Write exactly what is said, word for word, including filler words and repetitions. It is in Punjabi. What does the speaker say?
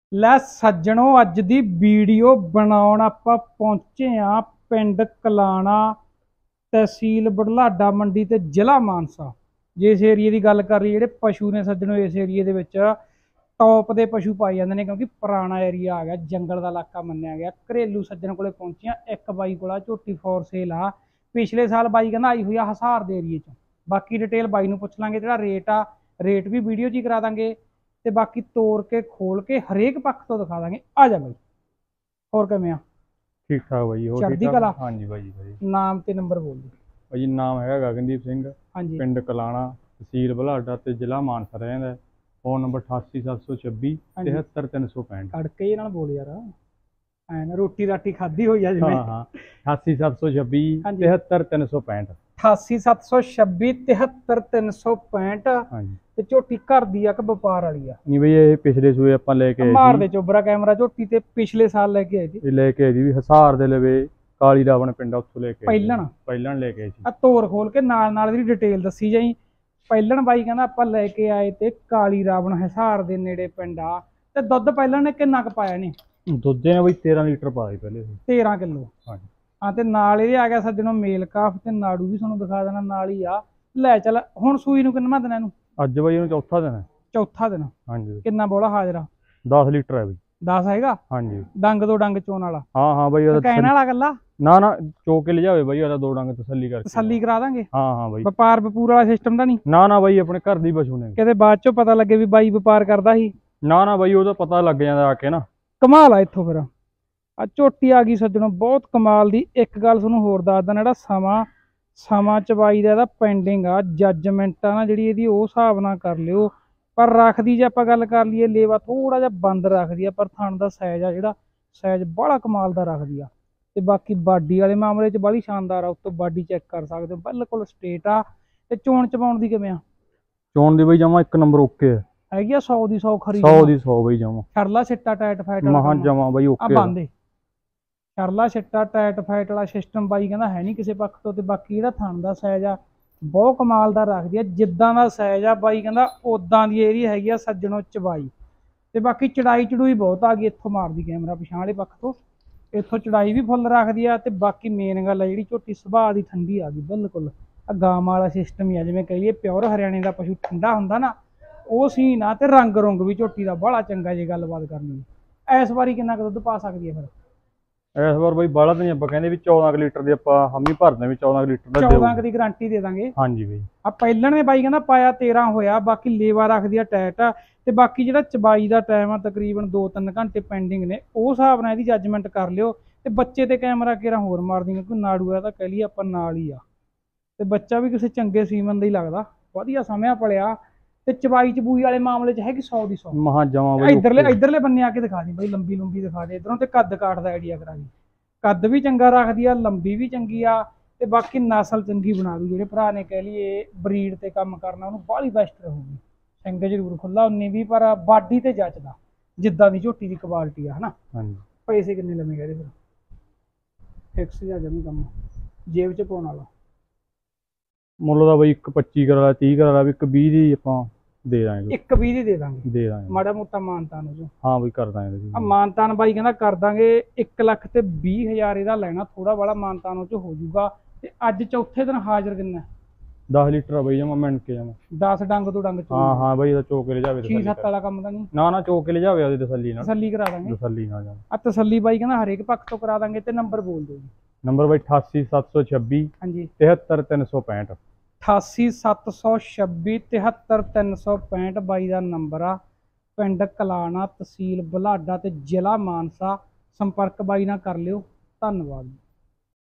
ਲੈ ਸੱਜਣੋ, ਅੱਜ ਦੀ ਵੀਡੀਓ ਬਣਾਉਣ ਆਪਾਂ ਪਹੁੰਚੇ ਆ ਪਿੰਡ ਕਲਾਣਾ, ਤਹਿਸੀਲ ਬੁਢਲਾਡਾ ਮੰਡੀ ਤੇ ਜ਼ਿਲ੍ਹਾ ਮਾਨਸਾ। ਜੇ ਇਸ ਏਰੀਏ ਦੀ ਗੱਲ ਕਰ ਰਹੀ, ਜਿਹੜੇ ਪਸ਼ੂ ਨੇ ਸੱਜਣੋ, ਇਸ ਏਰੀਏ ਦੇ ਵਿੱਚ ਟੌਪ ਦੇ ਪਸ਼ੂ ਪਾਏ ਜਾਂਦੇ ਨੇ, ਕਿਉਂਕਿ ਪੁਰਾਣਾ ਏਰੀਆ ਆ ਗਿਆ, ਜੰਗਲ ਦਾ ਇਲਾਕਾ ਮੰਨਿਆ ਗਿਆ। ਘਰੇਲੂ ਸੱਜਣ ਕੋਲੇ ਪਹੁੰਚੀਆਂ। ਇੱਕ ਬਾਈ ਕੋਲ ਝੋਟੀ ਫੋਰ ਸੇਲ ਆ। ਪਿਛਲੇ ਸਾਲ ਬਾਈ ਕਹਿੰਦਾ ਆਈ ਹੋਈ ਆ ਹਿਸਾਰ ਦੇ ਏਰੀਏ ਚ। ਬਾਕੀ ਡਿਟੇਲ ਬਾਈ ਨੂੰ ਪੁੱਛ ਲਾਂਗੇ। ਜਿਹੜਾ ਰੇਟ ਆ, ਰੇਟ ਵੀ ਵੀਡੀਓ 'ਚ ਹੀ ਕਰਾ ਦਾਂਗੇ ਤੇ ਬਾਕੀ ਤੋੜ ਕੇ ਖੋਲ ਕੇ ਹਰੇਕ ਪੱਖ ਤੋਂ ਦਿਖਾ ਦਾਂਗੇ। ਆ ਜਾ ਬਾਈ, ਹੋਰ ਕਿਵੇਂ ਆ? ठीक ठाक भाई। हो चढ़दी कला? हाँ जी भाई भाई। नाम ते नंबर बोल दो भाई। नाम है गगनदीप सिंह, हाँ जी, पिंड कलाना, तहसील बुढलाडा ते जिला मानसा रहिंदा। फोन नंबर अठासी सत्त सौ छब्बी तिहत्तर तीन सौ पैंठ। तड़के नाल बोल यार, ऐ ना रोटी राटी खाधी होई आ जिवें। हाँ हाँ, अठासी सत्त सौ छब्बी तिहत्तर तीन सौ पैंठ। अठासी सत्त सौ छब्बी तिहत्तर तीन सौ पैंठ। हाँ जी। ਤੇ ਝੋਟੀ ਘਰ ਦੀ ਆ ਕਿ ਵਪਾਰ ਵਾਲੀ ਆ? ਨਹੀਂ ਬਈ, ਇਹ ਪਿਛਲੇ ਸੂਏ ਆਪਾਂ ਲੈ ਕੇ ਆਏ ਸੀ। ਮਾਰ ਦੇ ਚੋਬਰਾ ਕੈਮਰਾ। ਝੋਟੀ ਤੇ ਪਿਛਲੇ ਸਾਲ ਲੈ ਕੇ ਆਏ ਸੀ। ਇਹ ਲੈ ਕੇ ਆਏ ਸੀ ਵੀ ਹਿਸਾਰ ਦੇ ਲਵੇ ਕਾਲੀ ਰਾਵਣ ਪਿੰਡ, ਉੱਥੋਂ ਲੈ ਕੇ ਪਹਿਲਣ ਪਹਿਲਣ ਲੈ ਕੇ ਆਏ ਸੀ। ਆ ਤੋਰ ਖੋਲ ਕੇ ਨਾਲ ਨਾਲ ਇਹਦੀ ਡਿਟੇਲ ਦੱਸੀ ਜਾਈ। ਪਹਿਲਣ ਬਾਈ ਕਹਿੰਦਾ ਆਪਾਂ ਲੈ ਕੇ ਆਏ ਤੇ ਕਾਲੀ ਰਾਵਣ ਹਿਸਾਰ ਦੇ ਨੇੜੇ ਪਿੰਡ ਆ। ਤੇ ਦੁੱਧ ਪਹਿਲਣ ਨੇ ਕਿੰਨਾ ਕੁ ਪਾਇਆ ਨੇ? ਦੁੱਧ ਨੇ ਬਈ ਤੇਰਾਂ ਲੀਟਰ ਪਾਇਆ ਪਹਿਲੇ। ਤੇਰਾਂ ਕਿਲੋ। ਹਾਂਜੀ ਹਾਂ, ਤੇ ਨਾਲ ਇਹਦੇ ਆ ਗਿਆ ਸੱਜਣੋਂ ਮੇਲ ਕਾਫ ਤੇ ਨਾੜੂ ਵੀ ਤੁਹਾਨੂੰ ਦਿਖਾ ਦੇਣਾ ਨਾਲ ਹੀ ਆ। ਲੈ ਚੱਲ ਹੁਣ ਸੂਈ ਨੂੰ ਕਿੰਨਾ ਦਿਨਾਂ ਨੂੰ? ਅੱਜ ਬਈ ਇਹਨੂੰ ਚੌਥਾ ਦਿਨ ਹੈ। ਚੌਥਾ ਦਿਨ। ਹਾਂਜੀ। ਕਿੰਨਾ ਬੋਲਾ ਹਾਜ਼ਰਾ? ਦਸ ਲੀਟਰ ਹੈ ਬਈ। ਦਸ ਹੈਗਾ? ਹਾਂਜੀ। ਡੰਗ ਦੋ ਡੰਗ ਚੋਣ ਵਾਲਾ? ਹਾਂ ਹਾਂ ਬਈ। ਉਹਦਾ ਕਹਿਣ ਵਾਲਾ ਗੱਲਾ ਨਾ ਨਾ, ਚੋ ਕੇ ਲਿਜਾਵੇ ਬਈ। ਉਹਦਾ ਦੋ ਡੰਗ ਤਸੱਲੀ ਕਰਕੇ ਤਸੱਲੀ ਕਰਾ ਦਾਂਗੇ। ਹਾਂ ਹਾਂ ਬਈ। ਵਪਾਰ ਵਪੂਰ ਵਾਲਾ ਸਿਸਟਮ ਤਾਂ ਨਹੀਂ? ਨਾ ਨਾ ਬਈ, ਆਪਣੇ ਘਰ ਦੀ ਪਸ਼ੂ ਨੇ। ਕਿਤੇ ਬਾਅਦ ਚੋਂ ਪਤਾ ਲੱਗੇ ਵੀ ਬਾਈ ਵਪਾਰ ਕਰਦਾ ਸੀ? ਨਾ ਨਾ ਬਈ, ਉਹਦਾ ਪਤਾ ਲੱਗ ਜਾਂਦਾ ਆ ਕੇ ਨਾ। ਕਮਾਲ ਆ ਇੱਥੋਂ ਫਿਰ। ਆ ਝੋਟੀ ਆ ਗਈ ਸੱਜਣੋਂ, ਬਹੁਤ ਕਮਾਲ ਦੀ। ਇੱਕ ਗੱਲ ਤੁਹਾਨੂੰ ਹੋਰ ਦੱਸਦਾ, ਜਿਹੜਾ ਸਮਾਂ ਸਮਾਂ ਚਵਾਈ ਦਾ ਇਹਦਾ ਪੈਂਡਿੰਗ ਆ, ਜੱਜਮੈਂਟ ਆ ਨਾ ਜਿਹੜੀ ਇਹਦੀ, ਉਹ ਹਿਸਾਬ ਨਾਲ ਕਰ ਲਿਓ। ਪਰ ਰੱਖਦੀ ਜੇ ਆਪਾਂ ਗੱਲ ਕਰ ਲਈਏ, ਲੇਵਾ ਥੋੜਾ ਜਿਹਾ ਬੰਦ ਰੱਖਦੀ ਆ, ਪਰ ਥਣ ਦਾ ਸਾਈਜ਼ ਆ ਜਿਹੜਾ, ਸਾਈਜ਼ ਬੜਾ ਕਮਾਲ ਦਾ ਰੱਖਦੀ ਆ। ਤੇ ਬਾਕੀ ਬਾਡੀ ਵਾਲੇ ਮਾਮਲੇ 'ਚ ਬੜੀ ਸ਼ਾਨਦਾਰ ਆ। ਉੱਤੋਂ ਬਾਡੀ ਚੈੱਕ ਕਰ ਸਕਦੇ ਹੋ, ਬਿਲਕੁਲ ਸਟੇਟ ਆ। ਤੇ ਚੋਣ ਚਵਾਉਣ ਦੀ ਕਿਵੇਂ ਆ? ਚੋਣ ਦੀ ਬਈ ਜਮਾ ਇੱਕ ਨੰਬਰ ਓਕੇ ਹੈ। ਹੈਗੀ ਆ ਸੌ ਦੀ ਸੌ ਖਰੀ? ਸੌ ਦੀ ਸੌ ਬਈ ਜਮਾ। ਛਰਲਾ ਛਿੱਟਾ ਟਾਈਟ ਫਾਈਟ ਮਹਾਂ ਜਮਾ ਬਈ ਓਕੇ ਆ ਬੰਦੇ। ਛਰਲਾ ਛਿੱਟਾ ਟਾਈਟ ਫਾਈਟ ਵਾਲਾ ਸਿਸਟਮ ਬਾਈ ਕਹਿੰਦਾ ਹੈ ਨਹੀਂ ਕਿਸੇ ਪੱਖ ਤੋਂ। ਤੇ ਬਾਕੀ ਜਿਹੜਾ ਥਣ ਦਾ ਸਾਈਜ਼ ਆ, ਬਹੁਤ ਕਮਾਲ ਦਾ ਰੱਖਦੀ ਆ। ਜਿੱਦਾਂ ਦਾ ਸਾਈਜ਼ ਆ ਬਾਈ ਕਹਿੰਦਾ ਉਦਾਂ ਦੀ ਇਹਦੀ ਹੈਗੀ ਆ ਸੱਜਣੋਂ ਚਵਾਈ। ਤੇ ਬਾਕੀ ਚੜਾਈ ਚੜੂਈ ਬਹੁਤ ਆ ਗਈ। ਇੱਥੋਂ ਮਾਰਦੀ ਕੈਮਰਾ ਪਿਛਾਂ ਵਾਲੇ ਪੱਖ ਤੋਂ, ਇੱਥੋਂ ਚੜਾਈ ਵੀ ਫੁੱਲ ਰੱਖਦੀ ਆ। ਤੇ ਬਾਕੀ ਮੇਨ ਗੱਲ ਆ, ਜਿਹੜੀ ਝੋਟੀ ਸੁਭਾਅ ਦੀ ਠੰਡੀ ਆ ਗਈ ਬਿਲਕੁਲ। ਆ ਗਾਵਾਂ ਵਾਲਾ ਸਿਸਟਮ ਹੀ ਆ, ਜਿਵੇਂ ਕਹੀਏ ਪਿਓਰ ਹਰਿਆਣੇ ਦਾ ਪਸ਼ੂ ਠੰਡਾ ਹੁੰਦਾ ਨਾ, ਉਹ ਸੀਨ ਆ। ਤੇ ਰੰਗ ਰੁੰਗ ਵੀ ਝੋਟੀ ਦਾ ਬੜਾ ਚੰਗਾ ਜੇ ਗੱਲਬਾਤ ਕਰਨੀ। ਇਸ ਵਾਰੀ ਕਿੰਨਾ ਕੁ ਦੁੱਧ ਪਾ ਸਕਦੀ ਹੈ ਫਿਰ? ਇਸ ਵਾਰ ਬਈ ਬਾਹਲਾ ਤਾਂ ਨਹੀਂ, ਆਪਾਂ ਕਹਿੰਦੇ ਵੀ ਚੌਦਾਂ ਕੁ ਲੀਟਰ ਦੀ ਆਪਾਂ ਹਮੀ ਭਰਦੇ ਵੀ ਚੌਦਾਂ ਕੁ ਲੀਟਰ ਦਾ ਚੌਦਾਂ ਕੁ ਦੀ ਗਾਰੰਟੀ ਦੇ ਦਾਂਗੇ। ਹਾਂਜੀ ਬਈ। ਆ ਪਹਿਲਣ ਨੇ ਬਾਈ ਕਹਿੰਦਾ ਪਾਇਆ ਤੇਰਾਂ ਹੋਇਆ। ਬਾਕੀ ਲੇਵਾ ਰੱਖਦੀ ਆ ਟਾਈਟ ਆ। ਤੇ ਬਾਕੀ ਜਿਹੜਾ ਚਬਾਈ ਦਾ ਟਾਈਮ ਆ ਤਕਰੀਬਨ ਦੋ ਤਿੰਨ ਘੰਟੇ ਪੈਂਡਿੰਗ ਨੇ, ਉਹ ਹਿਸਾਬ ਨਾਲ ਇਹਦੀ ਜੱਜਮੈਂਟ ਕਰ ਲਿਓ। ਤੇ ਬੱਚੇ ਤੇ ਕੈਮਰਾ ਕਿਹੜਾ ਹੋਰ ਮਾਰਦੀ, ਕਿਉਂਕਿ ਨਾੜੂ ਆ ਤਾਂ ਕਹਿ ਲਈਏ ਆਪਾਂ ਨਾਲ ਹੀ ਆ। ਤੇ ਬੱਚਾ ਵੀ ਕਿਸੇ ਚੰਗੇ ਸੀਮਨ ਦਾ ਹੀ ਲੱਗਦਾ, ਵਧੀਆ ਸਮਿਆ ਪਲਿਆ। ਤੇ ਚਬਾਈ ਚਬੂਈ ਵਾਲੇ ਮਾਮਲੇ 'ਚ ਹੈਗੀ ਸੌ ਦੀ ਸੌ। ਮਹਾਂ ਜਮਾ ਬਈ। ਇਧਰਲੇ ਇਧਰਲੇ ਬੰਨੇ ਆ ਕੇ ਦਿਖਾ ਦੀ ਬਾਈ, ਲੰਬੀ ਲੰਬੀ ਦਿਖਾ ਦੇ ਇਧਰੋਂ। ਤੇ ਕੱਦ ਕਾਠ ਦਾ ਆਈਡੀਆ ਕਰਾ ਦੀ। ਕੱਦ ਵੀ ਚੰਗਾ ਰੱਖਦੀ ਆ, ਲੰਬੀ ਵੀ ਚੰਗੀ ਆ। ਤੇ ਬਾਕੀ ਨਸਲ ਚੰਗੀ ਬਣਾ ਦੂ। ਜਿਹੜੇ ਭਰਾ ਨੇ ਕਹਿ ਲਈਏ ਬਰੀਡ ਤੇ ਕੰਮ ਕਰਨਾ, ਉਹਨੂੰ ਬਾਹਲੀ ਬੈਸਟ ਰਹੂਗੀ। ਸਿੰਘ ਜ਼ਰੂਰ ਖੁੱਲਾ ਉਨੀ ਵੀ, ਪਰ ਬਾਡੀ ਤੇ ਜੱਚਦਾ ਜਿੱਦਾਂ ਦੀ ਝੋਟੀ ਦੀ ਕੁਆਲਿਟੀ ਆ ਹਨਾ। ਹਾਂਜੀ। ਪੈਸੇ ਕਿੰਨੇ ਲਵੇਂਗੇ ਇਹਦੇ ਫਿਰ? ਫਿਕਸ ਜਾਂ ਜਮੀ ਕੰਮ ਜੇਬ 'ਚ ਪਾਉਣ ਵਾਲਾ? ਮੁੱਲ ਦਾ ਬਈ ਇੱਕ ਪੱਚੀ ਕਰਾ, ਤੀਹ ਕਰਾ, ਵੀ ਇੱਕ ਵੀਹ ਦੀ ਆਪਾਂ ਦੇ ਦਾਂਗੇ। ਇੱਕ ਵੀਹ ਦੀ ਦੇ ਦਾਂਗੇ? ਦੇ ਦਾਂਗੇ। ਮਾੜਾ ਮੋਟਾ ਮਾਨਤਾਨ ਹੋ ਹਾਂ ਬਈ, ਕਰ ਦਾਂਗੇ। ਆ ਮਾਨਤਾਨ ਬਾਈ ਕਹਿੰਦਾ ਕਰ ਦਾਂਗੇ। ਇੱਕ ਲੱਖ ਤੇ ਵੀਹ ਹਜ਼ਾਰ ਇਹਦਾ ਲੈਣਾ, ਥੋੜਾ ਬੜਾ ਮਾਨਤਾਨ ਉਹ 'ਚ ਹੋ ਜਾਊਗਾ। ਤੇ ਅੱਜ ਚੌਥੇ ਦਿਨ ਹਾਜ਼ਰ ਕਿੰਨਾ? ਦਸ ਲੀਟਰ ਆ ਬਈ ਜਮਾ, ਮਿੰਟ ਕੇ ਜਮਾ। ਦਸ ਡੰਗ ਤੋਂ ਡੰਗ ਹਾਂ ਹਾਂ ਬਈ, ਇਹਦਾ ਚੋ ਕੇ ਲਿਜਾਵੇ। ਛੇ ਸੱਤ ਵਾਲਾ ਕੰਮ ਤਾਂ ਨਹੀਂ? ਨਾ ਨਾ, ਚੋ ਕੇ ਲਿਜਾਵੇ ਉਹਦੀ ਤਸੱਲੀ ਨਾਲ। ਤਸੱਲੀ ਕਰਾ ਦਾਂਗੇ। ਤਸੱਲੀ ਨਾਲ ਜਾਣਾ। ਆ ਤਸੱਲੀ ਬਾਈ ਕਹਿੰਦਾ ਹਰੇਕ ਪੱਖ ਤੋਂ ਕਰਾ ਦਾਂਗੇ। ਤੇ ਨੰਬਰ ਬੋਲ ਦਿਓ ਜੀ। ਨੰਬਰ ਬਈ ਅਠਾਸੀ ਸੱਤ ਸੌ ਛੱਬੀ ਹਾਂਜੀ ਤਿਹੱਤਰ ਤਿੰਨ ਸੌ ਪੈਂਠ। ਅਠਾਸੀ ਸੱਤ ਸੌ ਛੱਬੀ ਤਿਹੱਤਰ ਤਿੰਨ ਸੌ ਪੈਂਠ ਬਾਈ ਦਾ ਨੰਬਰ ਆ। ਪਿੰਡ ਕਲਾਣਾ, ਤਹਿਸੀਲ ਬੁਢਲਾਡਾ ਤੇ ਜ਼ਿਲ੍ਹਾ ਮਾਨਸਾ। ਸੰਪਰਕ ਬਾਈ ਨਾਲ ਕਰ ਲਿਓ। ਧੰਨਵਾਦ।